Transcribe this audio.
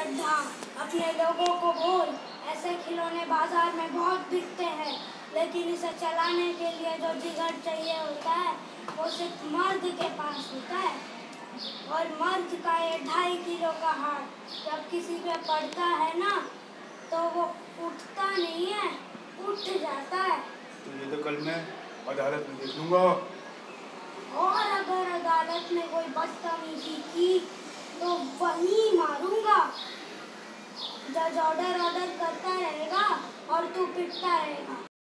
गड्ढा, अपने लोगों को बोल, ऐसे खिलौने बाजार में बहुत बिकते हैं, लेकिन इसे चलाने के लिए जो जिगर चाहिए होता है वो सिर्फ मर्द के पास होता है। और मर्द का ये 2.5 किलो का हाथ जब किसी पे पड़ता है ना तो वो उठता नहीं है, उठ जाता है। तो ये तो कल मैं अदालत में देख लूंगा। और अगर अदालत में कोई बदतमीजी की तो वही मारूंगा। जज ऑर्डर करता रहेगा और तू पिटता रहेगा।